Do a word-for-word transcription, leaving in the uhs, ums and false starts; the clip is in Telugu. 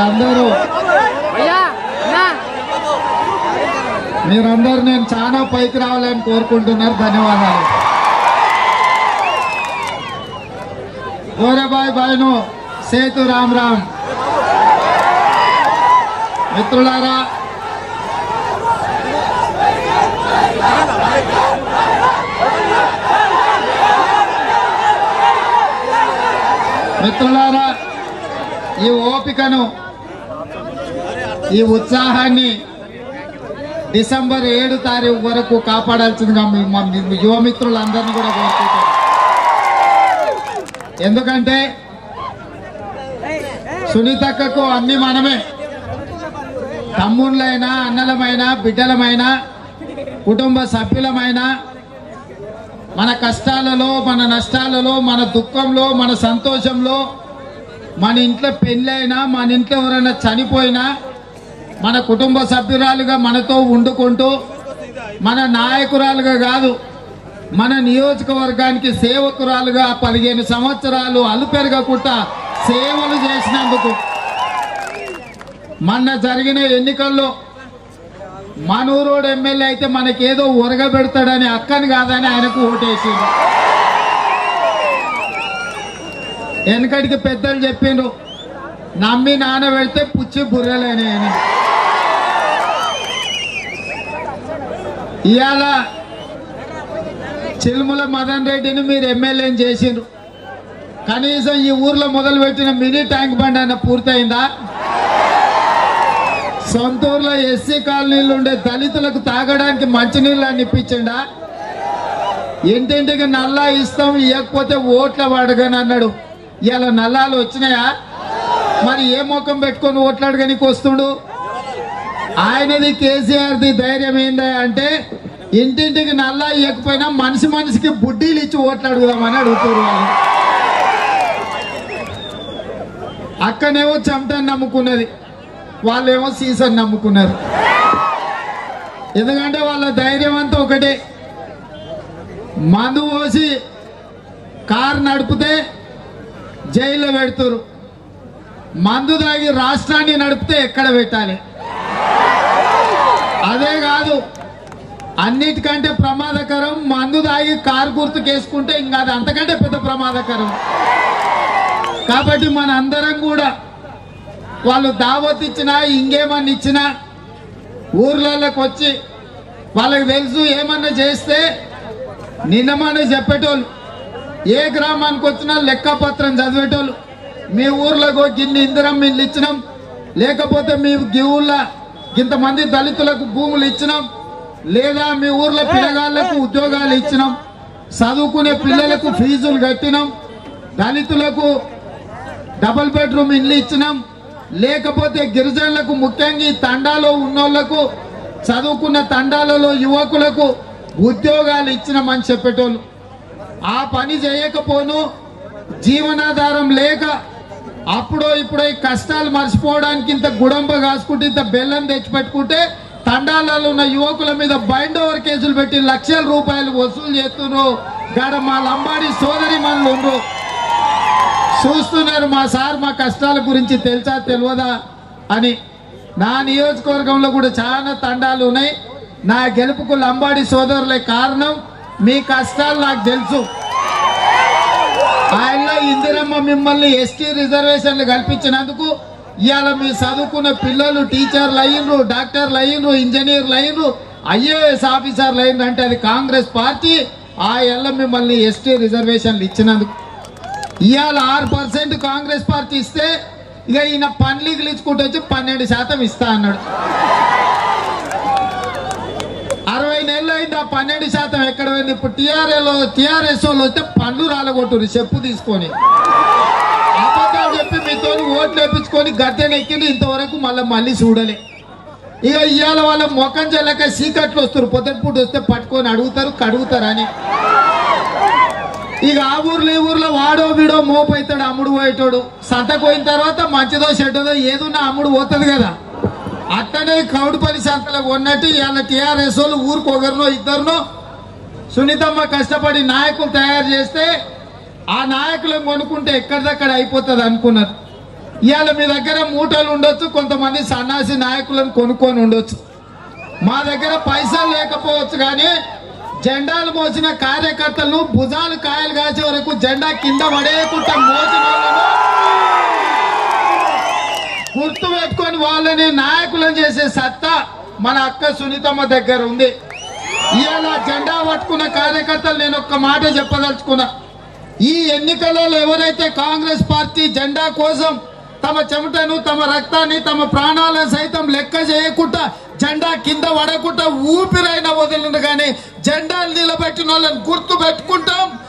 మీరందరూ మీరందరూ నేను చాలా పైకి రావాలని కోరుకుంటున్నారు. ధన్యవాదాలు. గోరేబాయ్ బాయ్ను సేతు రామ్ రామ్. మిత్రులారా, మిత్రులారా ఈ ఓపికను, ఈ ఉత్సాహాన్ని డిసెంబర్ ఏడు తారీఖు వరకు కాపాడాల్సిందిగా మా యువమిత్రులందరినీ కూడా కోరుకుంటాను. ఎందుకంటే సునీతక్కకు అన్ని మనమే, తమ్ముళ్ళైనా అన్నలమైనా బిడ్డలమైనా కుటుంబ సభ్యులమైనా మన కష్టాలలో మన నష్టాలలో మన దుఃఖంలో మన సంతోషంలో మన ఇంట్లో పెళ్ళైనా మన ఇంట్లో ఎవరైనా చనిపోయినా మన కుటుంబ సభ్యురాలుగా మనతో వండుకుంటూ మన నాయకురాలుగా కాదు మన నియోజకవర్గానికి సేవకురాలుగా పదిహేను సంవత్సరాలు అలుపెరగకుండా సేవలు చేసినందుకు మొన్న జరిగిన ఎన్నికల్లో మనూరోడు ఎమ్మెల్యే అయితే మనకేదో ఒరగబెడతాడని అక్కని కాదని ఆయనకు ఓటేసిండు. వెనకటికి పెద్దలు చెప్పిండ్రు, నమ్మి నానబెడితే పుచ్చి బుర్రలేని అని. ఇవాళ చిలుముల మదన్ రెడ్డిని మీరు ఎమ్మెల్యేని చేసిండ్రు. కనీసం ఈ ఊర్లో మొదలుపెట్టిన మినీ ట్యాంక్ బండ్ అన్న పూర్తయిందా? సొంత ఊర్లో ఎస్సీ కాలనీలు ఉండే దళితులకు తాగడానికి మంచినీళ్ళు అని ఇప్పించండా? ఇంటింటికి నల్లా ఇస్తాం, ఇవ్వకపోతే ఓట్ల అడగని అన్నాడు. ఇవాళ నల్లాలు వచ్చినాయా? మరి ఏ ముఖం పెట్టుకొని ఓట్లు అడగనికి వస్తుడు? ఆయనది కేసీఆర్ది ధైర్యం ఏందా అంటే ఇంటింటికి నల్లా ఇవ్వకపోయినా మనిషి మనిషికి బుడ్డీలు ఇచ్చి ఓట్లు అడుగుదామని అడుగుతారు వాళ్ళు. అక్కనేమో చెమటని నమ్ముకున్నది, వాళ్ళేమో సీసన్ నమ్ముకున్నారు. ఎందుకంటే వాళ్ళ ధైర్యం అంతా ఒకటే, మందు పోసి కారు నడిపితే జైల్లో పెడతారు, మందు తాగి రాష్ట్రాన్ని నడిపితే ఎక్కడ పెట్టాలి. అదే కాదు, అన్నిటికంటే ప్రమాదకరం మందు తాగి కారు గుర్తుకేసుకుంటే ఇంకా అది అంతకంటే పెద్ద ప్రమాదకరం. కాబట్టి మన అందరం కూడా వాళ్ళు దావత్ ఇచ్చినా ఇంకేమన్నా ఇచ్చినా ఊర్లలోకి వచ్చి వాళ్ళకి తెలుసు ఏమన్నా చేస్తే నిన్నమన్నా చెప్పేటోళ్ళు, ఏ గ్రామానికి వచ్చినా లెక్కపత్రం చదివేటోళ్ళు. మీ ఊర్లకు గిన్ని ఇందిరం ఇల్లు ఇచ్చినాం, లేకపోతే మీ ఊళ్ళో ఇంతమంది దళితులకు భూములు ఇచ్చినాం, లేదా మీ ఊర్లో పిల్లగాళ్లకు ఉద్యోగాలు ఇచ్చినాం, చదువుకునే పిల్లలకు ఫీజులు కట్టినాం, దళితులకు డబుల్ బెడ్రూమ్ ఇల్లు ఇచ్చినాం, లేకపోతే గిరిజనులకు ముఖ్యంగా ఈ తండాలో ఉన్నోళ్లకు చదువుకున్న తండాలలో యువకులకు ఉద్యోగాలు ఇచ్చినామని చెప్పేటోళ్ళు. ఆ పని చేయకపోను జీవనాధారం లేక అప్పుడో ఇప్పుడో ఈ కష్టాలు మర్చిపోవడానికి ఇంత గుడంబ కాసుకుంటే ఇంత బెల్లం తెచ్చిపెట్టుకుంటే తండాలలో ఉన్న యువకుల మీద బైండ్ ఓవర్ కేసులు పెట్టి లక్షల రూపాయలు వసూలు చేస్తున్నారు. గాడ మా లంబాడి సోదరి మనలు ఉండ్రు చూస్తున్నారు. మా సార్ మా కష్టాల గురించి తెలుసా తెలియదా అని. నా నియోజకవర్గంలో కూడా చాలా తండాలు ఉన్నాయి. నా గెలుపుకు లంబాడి సోదరులే కారణం. మీ కష్టాలు నాకు తెలుసు. ఆయన ఇందిరమ్మ మిమ్మల్ని ఎస్టీ రిజర్వేషన్లు కల్పించినందుకు ఇవాళ మీ చదువుకున్న పిల్లలు టీచర్లు అయ్యిండ్రు, డాక్టర్లు అయ్యిండ్రు, ఇంజనీర్లు అయ్యిండ్రు, ఐఏఎస్ ఆఫీసర్లు అయ్యిండ్రు. అంటే అది కాంగ్రెస్ పార్టీ ఆ ఏళ్ళ మిమ్మల్ని ఎస్టీ రిజర్వేషన్లు ఇచ్చినందుకు. ఇవాళ ఆరు పర్సెంట్ కాంగ్రెస్ పార్టీ ఇస్తే ఇక ఈయన పన్లీగులు ఇచ్చుకుంటూ వచ్చి పన్నెండు శాతం ఇస్తా అన్నాడు. అరవై నెలలు అయింది, ఆ పన్నెండు శాతం ఎక్కడ పోయింది? ఇప్పుడు టీఆర్ఎల్ టీఆర్ఎస్ వాళ్ళు వస్తే పండ్లు రాలగొట్టురు చెప్పు తీసుకొని, అబద్ధాలు చెప్పి మీతో ఓట్లు వేపించుకొని గద్దెని ఎక్కింది. ఇంతవరకు మళ్ళీ మళ్ళీ చూడలే. ఇక ఇవాళ వాళ్ళ మొఖం చెల్లక సీకట్లు వస్తారు, పొద్దుపూట వస్తే పట్టుకొని అడుగుతారు కడుగుతారని. ఇక ఆ ఊర్లో ఈ ఊర్లో వాడో వీడో మోపైతాడు, అమ్ముడు పోయేటోడు. సంతకు పోయిన తర్వాత మంచిదో చెడ్డదో ఏదున్నా అమ్ముడు పోతుంది కదా. అట్టనే కౌడుపల్లి సంతలకు ఉన్నట్టు ఇవాళ టీఆర్ఎస్ వాళ్ళు ఊరికి ఒకరినో ఇద్దరునో సునీతమ్మ కష్టపడి నాయకులు తయారు చేస్తే ఆ నాయకులను కొనుక్కుంటే ఎక్కడిదక్కడ అయిపోతుంది అనుకున్నారు. ఇవాళ మీ దగ్గర మూటలు ఉండొచ్చు, కొంతమంది సన్నాసి నాయకులను కొనుక్కొని ఉండొచ్చు. మా దగ్గర పైసలు లేకపోవచ్చు, కానీ జెండాలు మోసిన కార్యకర్తలను భుజాలు కాయలు కాసే వరకు జెండా కింద పడేయకుండా మోసిన వాళ్ళను గుర్తు పెట్టుకొని వాళ్ళని నాయకులను చేసే సత్తా మన అక్క సునీతమ్మ దగ్గర ఉంది. ఇవాళ జెండా పట్టుకున్న కార్యకర్తలు నేను ఒక్క మాట చెప్పదలుచుకున్నా. ఈ ఎన్నికలలో ఎవరైతే కాంగ్రెస్ పార్టీ జెండా కోసం తమ చెమటను, తమ రక్తాన్ని, తమ ప్రాణాలను సైతం లెక్క చేయకుండా జెండా కింద పడకుండా ఊపిరైన వదిలిన కానీ జెండాలు నిలబెట్టిన వాళ్ళని గుర్తు పెట్టుకుంటాం.